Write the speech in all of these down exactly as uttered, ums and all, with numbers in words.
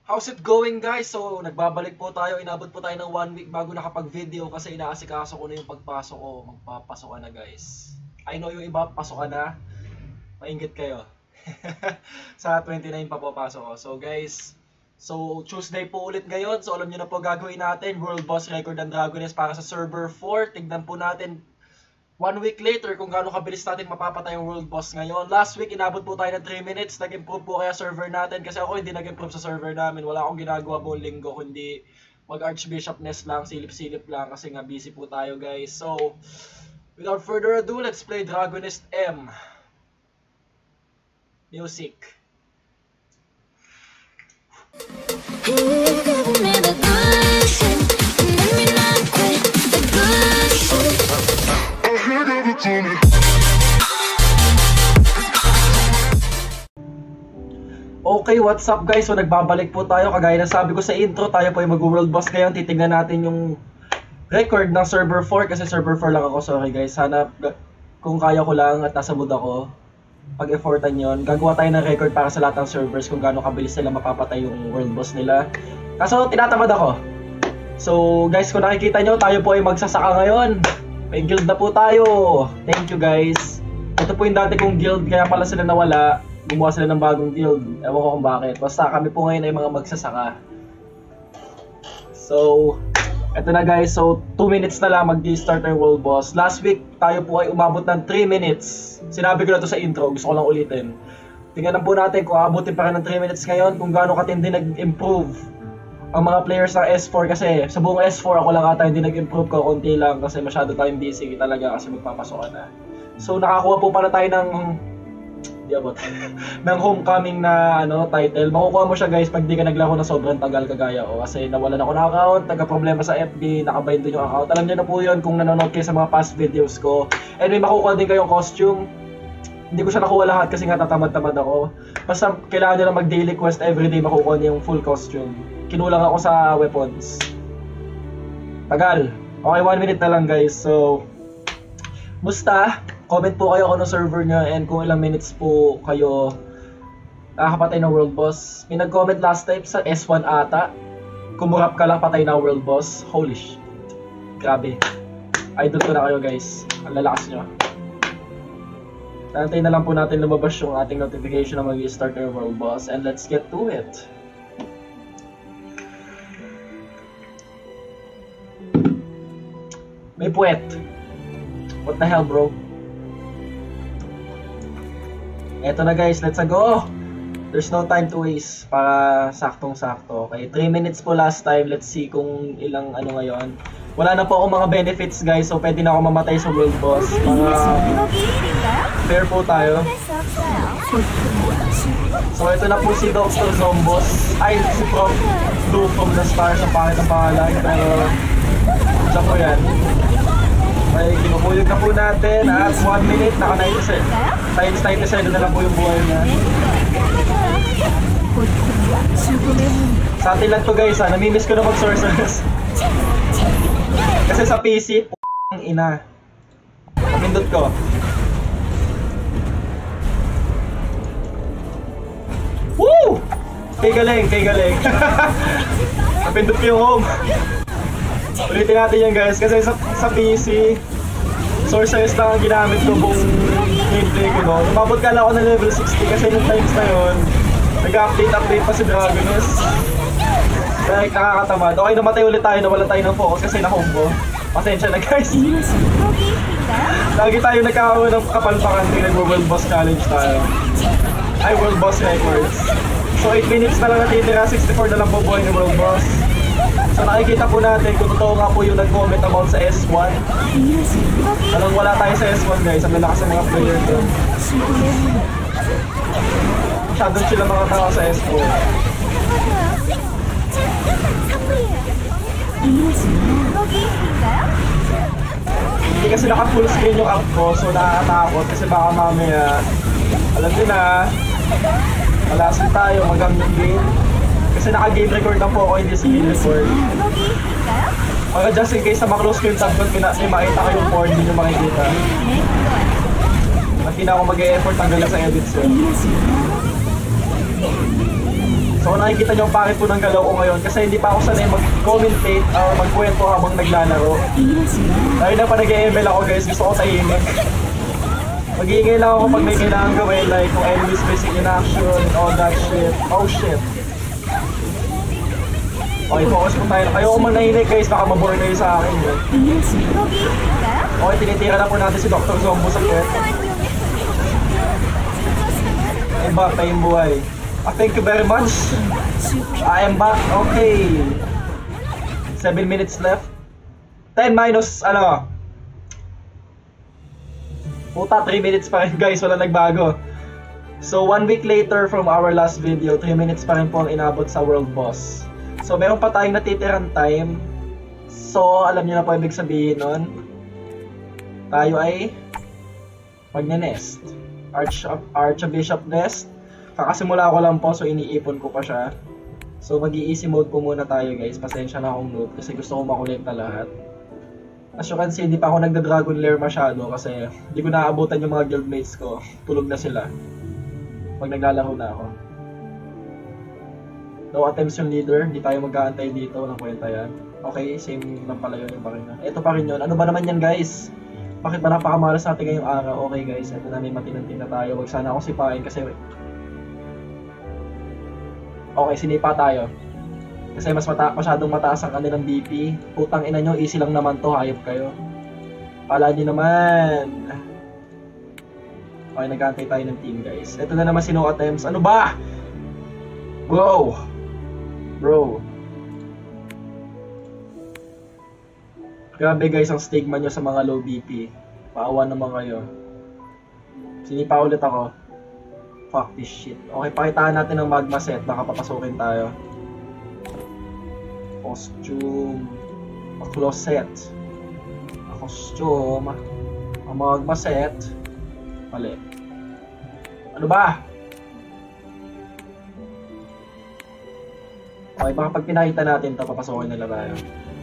How's it going, guys? So, nagbabalik po tayo. Inabot po tayo ng one week bago nakapag-video kasi inaasikaso ko na yung pagpasok ko. Magpapasok ka na, guys. I know yung iba, pasok ka na. Mainggit kayo. Sa twenty-nine pa po pasok ko. So, guys, so Tuesday po ulit ngayon. So, alam nyo na po gagawin natin. World Boss Record ng Dragoness para sa Server four. Tignan po natin one week later kung gaano kabilis natin mapapatay yung World Boss ngayon. Last week, inabot po tayo ng three minutes. Nag-improve po kaya server natin. Kasi ako hindi nag-improve sa server namin. Wala akong ginagawa buong linggo. Kundi mag-Archbishopness lang, silip-silip lang. Kasi nga busy po tayo, guys. So, without further ado, let's play Dragoness M. Music. Okay, what's up guys? So nagbabalik po tayo. Kagaya na sabi ko sa intro, tayo po ay mag-world boss ngayon. Titignan natin yung record ng server four kasi server four lang ako. Sorry guys, sana kung kaya ko lang at nasa mood ako, pag-effortan yon. Gagawa tayo ng record para sa lahat ng servers kung gaano kabilis nila mapapatay yung world boss nila. Kaso tinatamad ako. So guys, kung nakikita nyo, tayo po ay magsasaka ngayon. May guild na po tayo. Thank you guys. Ito po yung dati kong guild, kaya pala sila nawala. Gumawa sila ng bagong guild. Ewan ko kung bakit. Basta kami po ngayon ay mga magsasaka. So, eto na guys. So, two minutes na lang mag-start yung world boss. Last week, tayo po ay umabot ng three minutes. Sinabi ko na to sa intro. Gusto ko lang ulitin. Tingnan po natin kung abutin pa rin ng three minutes ngayon. Kung gaano katindi nag-improve ang mga players ng S four. Kasi sa buong S four, ako lang ata hindi nag-improve ko. Konti lang kasi masyado tayong busy talaga kasi magpapasokan na. So, nakakuha po pala tayo ng Diabot. ng homecoming na ano title. Makukuha mo siya guys pag di ka naglaro na sobrang tagal kagaya ko. Kasi nawalan ako ng account, nagka-problema sa F B, nakabind din yung account. Alam niyo na po yun kung nanonood kayo sa mga past videos ko. And may makukuha din kayong costume. Hindi ko siya nakuha lahat kasi nga tatamad-tamad ako. Basta kailangan nyo na mag-daily quest everyday makukuha niyo yung full costume. Kinulang ako sa weapons. Tagal. Okay, one minute na lang guys. So, musta? Comment po kayo kung ano server nyo and kung ilang minutes po kayo nakakapatay ng world boss. May nag-comment last time sa S one ata. Kumurap ka lang patay na world boss. Holy shit. Grabe. Idol ko na kayo guys. Ang lalakas nyo. Nantayin na lang po natin lumabas yung ating notification na mag-start ng world boss. And let's get to it. May puwet. What the hell bro? Eto na guys, let's go! There's no time to waste para saktong-sakto. Okay, three minutes po last time. Let's see kung ilang ano ngayon. Wala na po akong mga benefits guys, so pwede na ako mamatay sa world boss. Mga fair po tayo. So ito na po si Doctor Zombos. Ay, si Prof Blue from the Stars. Ang pangit ang pangalan. Pero, siya po yan. Okay, kinupuyog na po natin at one minute, naka ninety-seven. Times ninety-seven na lang po yung buhay niya. Sa atin lang to guys ha, namimiss ko na mag-sorceress. Kasi sa P C, p***ang ina. Pindot ko. Woo! Kay galing, kay galing. Napindot ko yung home. Ulitin natin yan guys, kasi sa, sa P C Sorceress lang ang ginamit ko buong gameplay ko no. Umabot ka lang ako ng level sixty kasi nung times na yun nag-update update pa si Dragoness. Like nakakatamad. Okay, namatay ulit tayo, nawala tayo ng focus kasi na-combo. Pasensya na guys. Lagi tayo nagkakaroon ng kapalpakan ng nag-world boss challenge tayo. Ay, world boss records. So eight minutes na lang natitira, sixty-four na lang po buhay ng world boss. So nakikita po natin kung totoo nga po yung nag-comment about sa S one. Alam, wala tayo sa S one guys, ang lalakas ng mga player doon. Masyadong sila mga tao sa S four. Hindi kasi naka-full screen yung app ko, so nakakatakot kasi baka mamaya, alam nyo na, malasin tayo magamit game. Kasi naka-game record na po ako, hindi sa game record. Mga just in case na maklose ko yung tab ko, may makita ko yung porn, hindi nyo makikita. At hindi na ako mag-e-effort hanggang sa edits yun. So kung nakikita nyo ang pangit po ng galaw ko ngayon kasi hindi pa ako sanay mag-commentate o magkwento habang naglalaro. Dahil na pa nag-M L ako guys, gusto ko tahimik. Mag-iingay lang ako pag may kailangan gawin, like kung enemies missing in action and all that shit. Oh shit. Okay, focus po tayo. Ayoko manahimik guys, baka mabore kayo sa akin. Eh. Okay, tinitira na po natin si Doctor Zombo sa kwet. Ay back, tayong buhay. Ah, thank you very much. I am back. Okay. seven minutes left. ten minus, ano? Puta, three minutes pa rin guys, wala nagbago. So, one week later from our last video, three minutes pa rin po ang inabot sa world boss. So, meron pa tayong natitirang time. So, alam niyo na po ibig sabihin nun. Tayo ay magne-nest. Arch, Archbishop Nest. Kakasimula ko lang po, so iniipon ko pa siya. So, mag-i-easy mode po muna tayo guys. Pasensya na akong noob kasi gusto ko makulit na lahat. As you can see, hindi pa ako nagda-Dragon Lair masyado kasi hindi ko naaabutan yung mga guildmates ko. Tulog na sila. Pag naglalaro na ako. No attempts yung leader, hindi tayo mag-aantay dito, walang kwenta yan. Okay, same lang pala yun yung pa rin na. Ito pa rin yun. Ano ba naman yan guys? Bakit ba napakamalas natin ngayong araw? Okay guys, ito na may matinantin na tayo. Huwag sana akong sipain kasi... Okay, sinipa tayo. Kasi mas mata masyadong mataas ang kanilang B P. Putang ina nyo, easy lang naman to, hayop kayo. Pala nyo naman. Okay, nag-aantay tayo ng team guys. Ito na naman si no attempts. Ano ba? Bro! Bro. Grabe guys ang stigma nyo sa mga low B P. Paawa naman kayo. Sinipa ulit ako. Fuck this shit. Okay, pakitaan natin ng magma set. Baka papasukin tayo. Costume. A closet. A costume. A magma set. Mali. Ano ba? Okay, baka pag pinakita natin ito, papasokin nila tayo.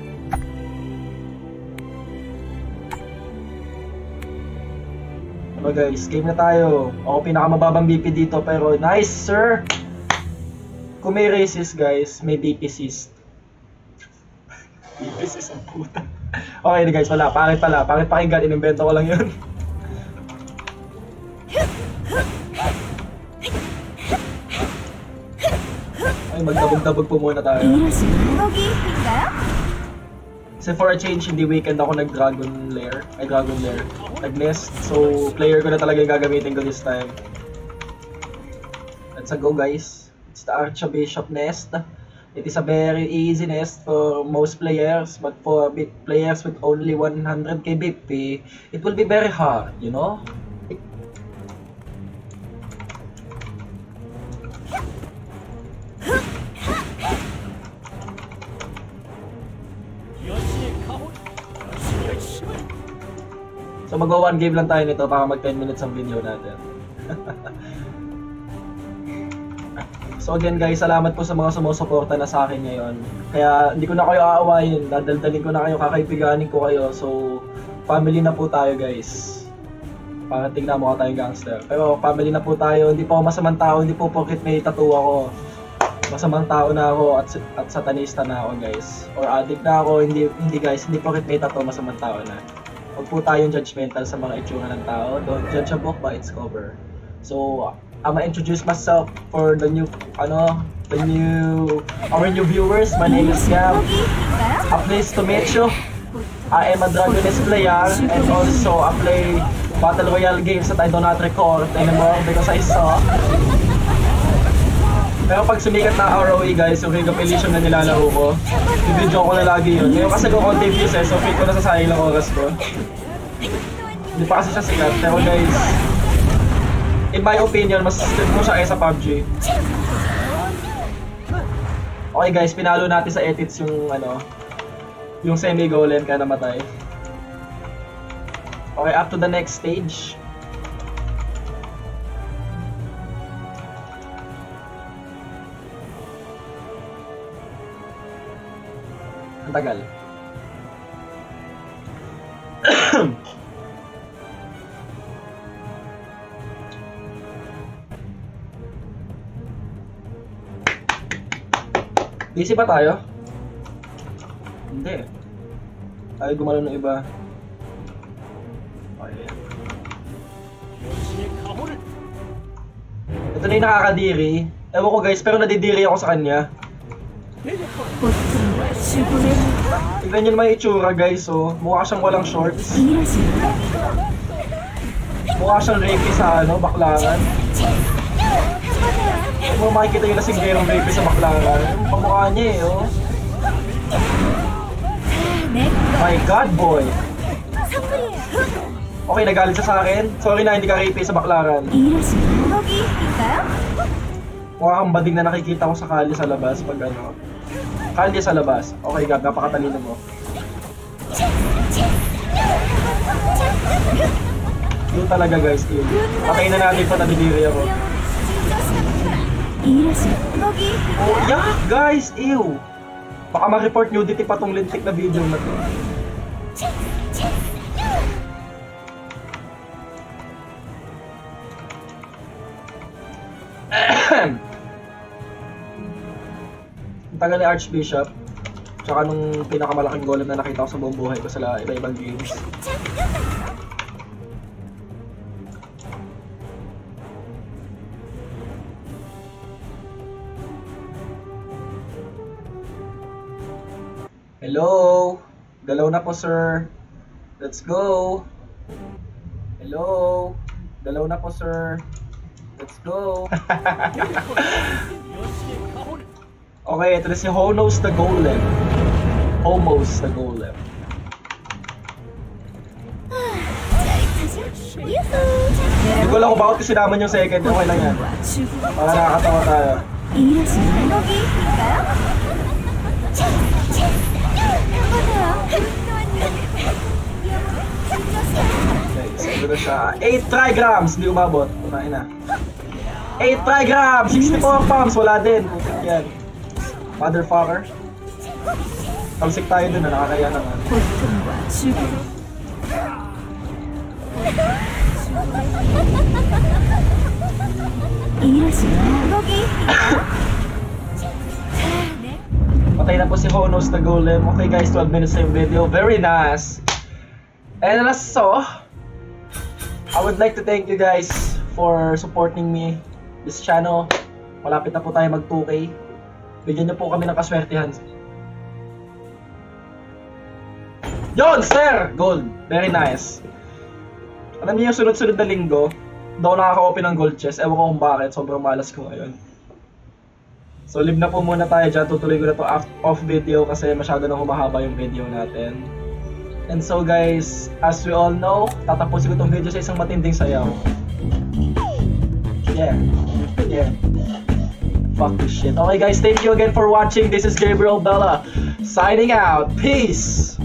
Ano guys, game na tayo. Ako pinakamababang B P dito pero nice sir! Kung may racist guys, may B P cyst. B P cyst ang puta. Okay guys, wala. Pangit pala. Pangit pakinggan. Inimbento ko lang yun. Ay, magdabog-dabog po muna tayo. Kasi for a change, hindi weekend ako nag-Dragon Lair. Ay, Dragon Lair. Nag-nest. So, player ko na talaga yung gagamitin ko this time. Let's go guys. It's the Archbishop Nest. It is a very easy nest for most players. But for players with only one hundred K B P, it will be very hard, you know? So mag-one game lang tayo nito para mag ten minutes ang video natin. So again guys, salamat po sa mga sumusuporta na sa akin ngayon. Kaya hindi ko na kayo aawayin, dadaldalin ko na kayo, kakaibiganin ko kayo. So family na po tayo guys. Para tingnan mo ka tayong gangster. Pero family na po tayo, hindi po ako masamang tao, hindi po porket may tattoo ako. Masamang tao na ako at, at satanista na ako guys. Or addict na ako, hindi, hindi guys, hindi porket may tattoo, masamang tao na. Huwag po tayong judgmental sa mga itsura ng tao. Don't judge a book by its cover. So, I'm gonna introduce myself for the new, ano, the new, our new viewers. My name is Gab. A place to meet you. I am a Dragonist player and also I play Battle Royale games that I do not record anymore because I saw. Pero pag sumikat na R O E guys, yung recapitulation na nilalaro ko, i-video ko na lagi yun. Ngayon kasi ko content views eh, so feel ko na sa sayang lang oras ko. Hindi pa kasi siya sikat, pero guys, in my opinion, mas strip ko siya kaysa P U B G. Okay guys, pinalo natin sa edits yung ano, yung semi-golem kaya namatay. Okay, up to the next stage. Ang tagal. Busy ba tayo? Hindi. Tayo gumalaw ng iba. Okay. Ito na yung nakakadiri. Ewan ko guys, pero nadidiri ako sa kanya. Tignan nyo naman yung itsura guys, oh. Mukha siyang walang shorts. Mukha siyang rapey sa ano, baklaran. Kung makikita yung lasinggerong rapey sa baklaran, yung pamukha niya eh, oh. My God, boy! Okay, nagalit siya sa akin. Sorry na, hindi ka rapey sa baklaran. Mukha kang bading na nakikita ko sa kalye sa labas pag ano. Kalye sa labas. Okay, Gab, napakatalino mo. Yun talaga guys, yun. Patayin na natin pa, nadidiri ako. Oh, yuck guys! Ew! Baka ma-report nudity pa tong lintik na video na to. Ang tagal ni Archbishop. Tsaka nung pinakamalaking golem na nakita ko sa buong buhay ko sa iba-ibang games. Hello? Dalaw na po, sir. Let's go. Hello? Dalaw na po, sir. Let's go. Okay, ito na si Honos the Golem. Homos the Golem. Hindi ko lang kung bakit kasi naman yung second. Okay lang yan. Para nakakatawa tayo. Okay, siguro siya. eight trigrams! Hindi umabot. Kunain na. eight trigrams! sixty-four pumps! Wala din. Putik yan. Motherfucker. Talsik tayo dun na nakakaya naman. Patay na po si Honos the Golem. Okay guys, twelve minutes na yung video. Very nice. And so, I would like to thank you guys for supporting me, this channel. Malapit na po tayo mag two K. Bigyan niyo po kami ng kaswertihan. Yon, sir! Gold. Very nice. Alam niyo yung sunod-sunod na linggo, daw nakaka-open ng gold chest. Ewan ko kung bakit. Sobrang malas ko ngayon. So, live na po muna tayo dyan. Tutuloy ko na to off video kasi masyado na humahaba yung video natin. And so guys, as we all know, tatapusin ko tong video sa isang matinding sayaw. Yeah. Yeah. Fuck this shit. Okay guys, thank you again for watching. This is Gabriel Bella signing out. Peace!